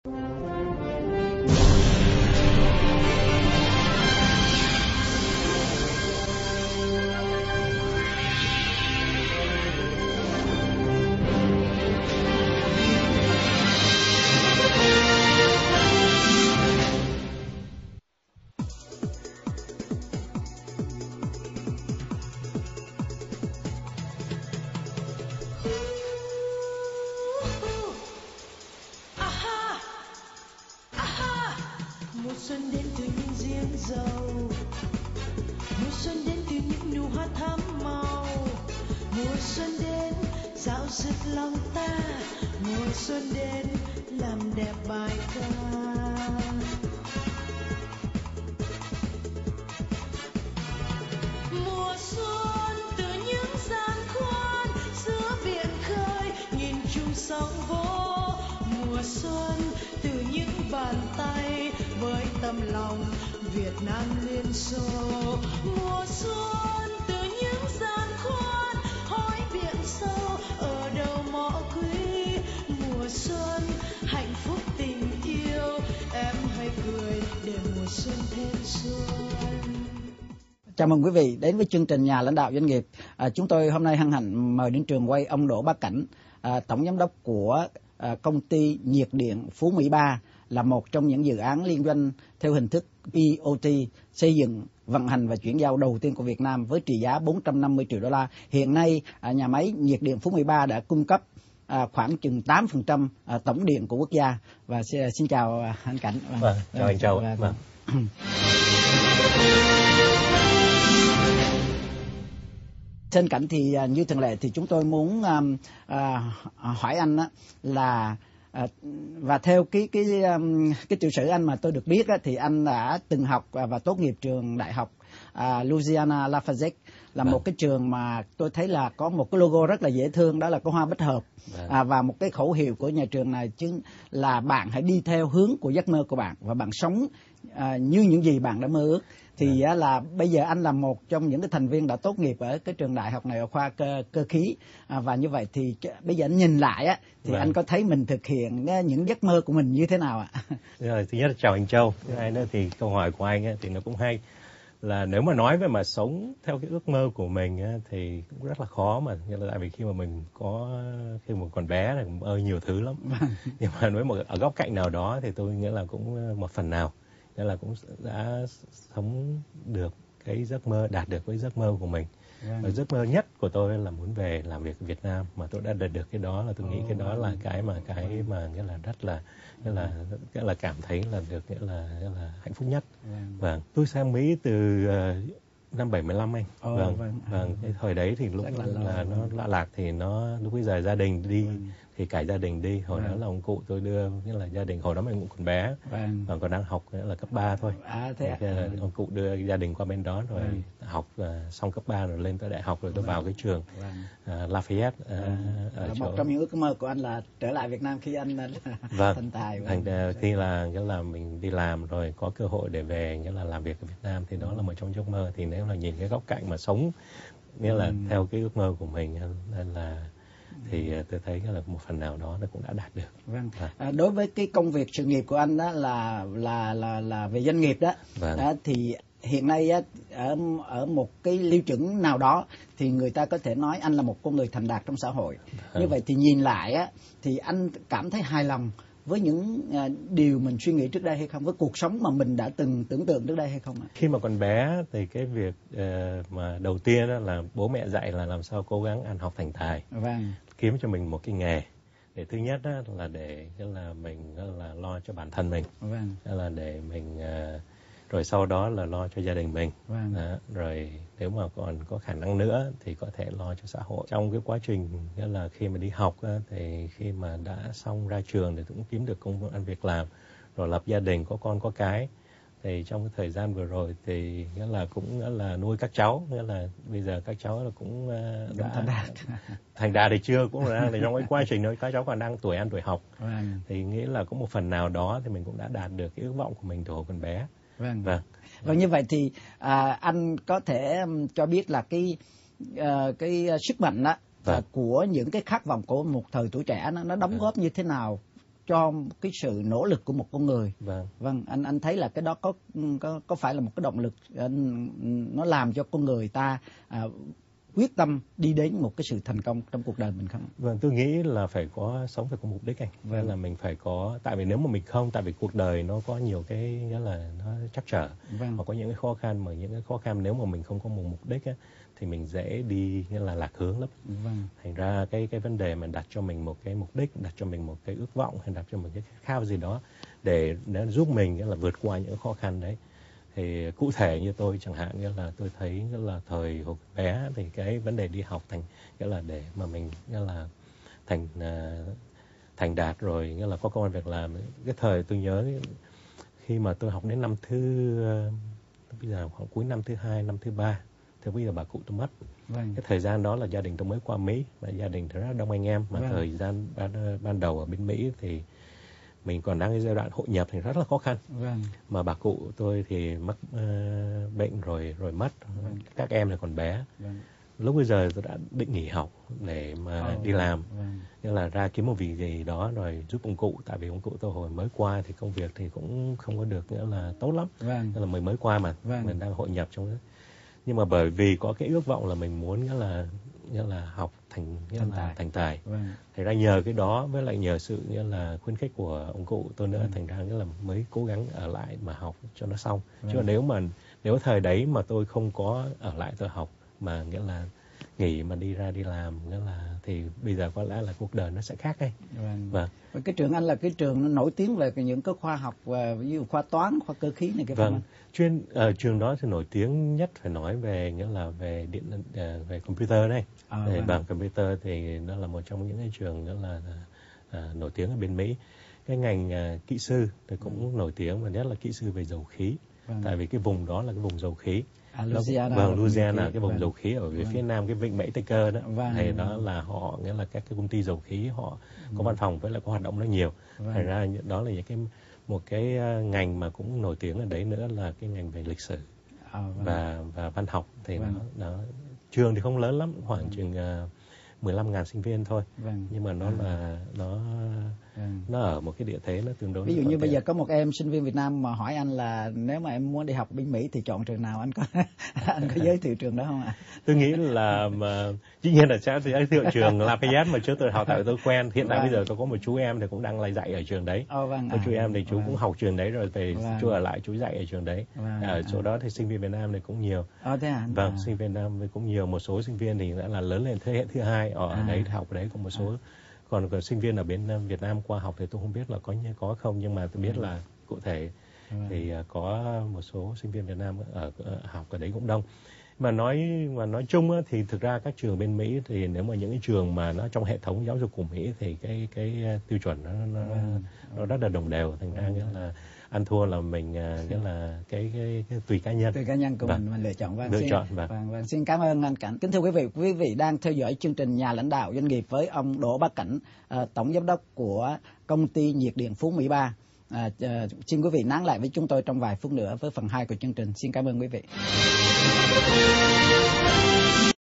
Mùa xuân đến từ những giếng dầu, mùa xuân đến từ những nụ hoa thắm màu, mùa xuân đến dạo dực lòng ta, mùa xuân đến làm đẹp bài ca. Mùa xuân từ những giàn khoan giữa biển khơi nhìn chung sóng vỗ, mùa xuân từ những bàn tay với tâm lòng Việt Nam Liên Xô. Mùa xuân từ những giàn khoan hỏi biển sâu ở đầu mỏ quý, mùa xuân hạnh phúc tình yêu, em hãy cười để mùa xuân thêm xuân. Chào mừng quý vị đến với chương trình Nhà lãnh đạo doanh nghiệp. Chúng tôi hôm nay hân hạnh mời đến trường quay ông Đỗ Bá Cảnh, tổng giám đốc của công ty nhiệt điện Phú Mỹ 3, là một trong những dự án liên doanh theo hình thức BOT xây dựng, vận hành và chuyển giao đầu tiên của Việt Nam với trị giá 450 triệu đô la. Hiện nay, nhà máy nhiệt điện Phú Mỹ 3 đã cung cấp khoảng chừng 8% tổng điện của quốc gia. Và xin chào anh Cảnh. Vâng, chào anh Châu. Vâng. Trên Cảnh thì như thường lệ thì chúng tôi muốn hỏi anh là và theo cái tiểu sử anh mà tôi được biết thì anh đã từng học và tốt nghiệp trường đại học Louisiana Lafayette, là một cái trường mà tôi thấy là có một cái logo rất là dễ thương, đó là cái hoa bích hợp, và một cái khẩu hiệu của nhà trường này chính là bạn hãy đi theo hướng của giấc mơ của bạn và bạn sống như những gì bạn đã mơ ước. Thì là bây giờ anh là một trong những cái thành viên đã tốt nghiệp ở cái trường đại học này ở khoa cơ khí, và như vậy thì bây giờ anh nhìn lại thì anh có thấy mình thực hiện những giấc mơ của mình như thế nào ạ? Rồi, thứ nhất là chào anh Châu. Thứ hai nữa thì câu hỏi của anh thì nó cũng hay, là nếu mà nói về mà sống theo cái ước mơ của mình thì cũng rất là khó, mà nghĩa là tại vì khi mà mình khi mà còn bé thì cũng mơ nhiều thứ lắm. Nhưng mà nếu mà ở góc cạnh nào đó thì tôi nghĩ là cũng một phần nào nghĩa là cũng đã sống được cái giấc mơ, đạt được cái giấc mơ của mình. Và giấc mơ nhất của tôi là muốn về làm việc ở Việt Nam, mà tôi đã đạt được cái đó, là tôi nghĩ cái đó là cái mà nghĩa là rất là nghĩa là cảm thấy là được nghĩa là hạnh phúc nhất. Vâng, tôi sang Mỹ từ năm 75 anh. Vâng, cái thời đấy thì lúc là nó lạ lạc, thì lúc bây giờ gia đình đi thì cả gia đình đi. Hồi đó là ông cụ tôi đưa, nghĩa là gia đình hồi đó mình cũng còn bé, và còn đang học nghĩa là cấp 3 thôi. Ông cụ đưa gia đình qua bên đó rồi học xong cấp 3 rồi lên tới đại học, rồi tôi vào cái trường Lafayette. Một trong những ước mơ của anh là trở lại Việt Nam khi anh thành tài. Khi là nghĩa là mình đi làm rồi có cơ hội để về nghĩa là làm việc ở Việt Nam, thì đó là một trong giấc mơ. Thì nếu là nhìn cái góc cạnh mà sống nghĩa là theo cái ước mơ của mình, nên là thì tôi thấy là một phần nào đó nó cũng đã đạt được. Đối với cái công việc sự nghiệp của anh đó là về doanh nghiệp đó, thì hiện nay ở một cái tiêu chuẩn nào đó thì người ta có thể nói anh là một con người thành đạt trong xã hội. Như vậy thì nhìn lại thì anh cảm thấy hài lòng với những điều mình suy nghĩ trước đây hay không, với cuộc sống mà mình đã từng tưởng tượng trước đây hay không ạ? Khi mà còn bé thì cái việc mà đầu tiên là bố mẹ dạy là làm sao cố gắng ăn học thành tài, kiếm cho mình một cái nghề. Để thứ nhất là để là mình là lo cho bản thân mình, là để mình rồi sau đó là lo cho gia đình mình, rồi nếu mà còn có khả năng nữa thì có thể lo cho xã hội. Trong cái quá trình nghĩa là khi mà đi học thì khi mà đã xong ra trường thì cũng kiếm được công ăn việc làm, rồi lập gia đình, có con có cái. Thì trong cái thời gian vừa rồi thì nghĩa là cũng nghĩa là nuôi các cháu, nghĩa là bây giờ các cháu là cũng đã thành đạt thì chưa, cũng là trong cái quá trình đó các cháu còn đang tuổi ăn tuổi học. Thì nghĩ là có một phần nào đó thì mình cũng đã đạt được cái ước vọng của mình từ hồi còn bé. Và như vậy thì anh có thể cho biết là cái sức mạnh của những cái khát vọng của một thời tuổi trẻ nó đóng góp như thế nào cho cái sự nỗ lực của một con người. Vâng, anh thấy là cái đó có phải là một cái động lực nó làm cho con người ta quyết tâm đi đến một cái sự thành công trong cuộc đời mình không? Vâng, tôi nghĩ là sống phải có mục đích anh. Vâng. Là mình phải có, tại vì nếu mà mình không, tại vì cuộc đời nó có nhiều cái nghĩa là nó trắc trở. Vâng. Và có những cái khó khăn, mà những cái khó khăn nếu mà mình không có một mục đích á, thì mình dễ đi nghĩa là lạc hướng lắm. Vâng. Thành ra cái vấn đề mà đặt cho mình một cái mục đích, đặt cho mình một cái ước vọng, hay đặt cho mình cái khát khao gì đó để nó giúp mình nghĩa là vượt qua những khó khăn đấy. Thì cụ thể như tôi chẳng hạn, nghĩa là tôi thấy nghĩa là thời hồi bé thì cái vấn đề đi học nghĩa là để mà mình nghĩa là thành đạt rồi, nghĩa là có công an việc làm. Cái thời tôi nhớ khi mà tôi học đến năm bây giờ khoảng cuối năm thứ 2, năm thứ 3 thì bây giờ bà cụ tôi mất. Vâng. Cái thời gian đó là gia đình tôi mới qua Mỹ, và gia đình rất là đông anh em, mà vâng. Thời gian ban đầu ở bên Mỹ thì mình còn đang cái giai đoạn hội nhập thì rất là khó khăn. Vâng. Mà bà cụ tôi thì mắc bệnh rồi mất. Vâng. Các em thì còn bé. Vâng. Lúc bây giờ tôi đã định nghỉ học để mà đi làm. Vâng. Nghĩa là ra kiếm một việc gì đó rồi giúp ông cụ. Tại vì ông cụ tôi hồi mới qua thì công việc thì cũng không có được nghĩa là tốt lắm. Vâng. Nghĩa là mình mới qua mà. Vâng. Mình đang hội nhập trong đó. Nhưng mà bởi vì có cái ước vọng là mình muốn nghĩa là học thành tài. Vâng. Thành ra nhờ cái đó với lại nhờ sự nghĩa là khuyến khích của ông cụ tôi nữa, thành ra nghĩa là mới cố gắng ở lại mà học cho nó xong. Chứ nếu thời đấy mà tôi không có ở lại tôi học mà nghĩa là nghỉ mà đi ra đi làm, nghĩa là thì bây giờ có lẽ là cuộc đời nó sẽ khác đấy. Vâng. Cái trường anh là cái trường nó nổi tiếng về những cái khoa học, ví dụ khoa toán, khoa cơ khí này cái. Vâng. Trường đó thì nổi tiếng nhất phải nói về nghĩa là về về computer đấy. Bằng computer thì nó là một trong những cái trường đó là nổi tiếng ở bên Mỹ. Cái ngành kỹ sư thì cũng nổi tiếng, và nhất là kỹ sư về dầu khí. Vâng. Tại vì cái vùng đó là cái vùng dầu khí. Louisiana, cái vùng dầu khí ở phía nam cái vịnh Mỹ Tây Cơ đó. Vâng. Thì đó là họ nghĩa là các cái công ty dầu khí họ có văn phòng với lại có hoạt động rất nhiều. Vâng. Thành ra đó là một cái ngành mà cũng nổi tiếng ở đấy nữa là cái ngành về lịch sử. Vâng. và văn học thì vâng. nó trường thì không lớn lắm, khoảng chừng 15.000 sinh viên thôi. Vâng. Nhưng mà nó ở một cái địa thế nó tương đối. Ví dụ như bây giờ có một em sinh viên Việt Nam mà hỏi anh là nếu mà em muốn đi học bên Mỹ thì chọn trường nào, anh có giới thiệu trường đó không ạ? Tôi nghĩ là dĩ nhiên là sẽ giới thiệu trường Lafayette mà trước tôi học, tại tôi quen. Hiện tại bây giờ tôi có một chú em thì cũng đang lại dạy ở trường đấy. Vâng. Chú em thì chú cũng học trường đấy rồi, về chú ở lại chú dạy ở trường đấy. Ở chỗ đó thì sinh viên Việt Nam thì cũng nhiều. Thế à? Vâng, sinh viên Việt Nam thì cũng nhiều. Một số sinh viên thì đã là lớn lên thế hệ thứ hai ở đấy học ở đấy, còn một số còn sinh viên ở bên Việt Nam qua học thì tôi không biết là có không, nhưng mà tôi biết là cụ thể thì có một số sinh viên Việt Nam học ở đấy cũng đông. Mà nói chung á, thì thực ra các trường bên Mỹ thì nếu mà những cái trường mà nó trong hệ thống giáo dục của Mỹ thì cái tiêu chuẩn nó rất là đồng đều, thành ra nghĩa là ăn thua là mình nghĩa là cái tùy cá nhân của mình lựa chọn. Vâng. Xin cảm ơn anh Cảnh. Kính thưa quý vị đang theo dõi chương trình Nhà lãnh đạo doanh nghiệp với ông Đỗ Bá Cảnh, tổng giám đốc của công ty nhiệt điện Phú Mỹ 3. Xin quý vị nán lại với chúng tôi trong vài phút nữa với phần 2 của chương trình. Xin cảm ơn quý vị.